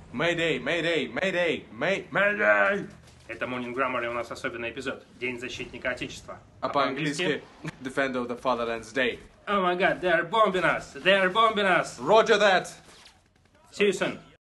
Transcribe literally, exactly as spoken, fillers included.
Mayday, Mayday, Mayday, May, Mayday. Это Morning Grammar, и у нас особенный эпизод. День Защитника Отечества. А по-английски Defender of the Fatherland's Day. Oh my God, they are bombing us! They are bombing us! Roger that! See you soon.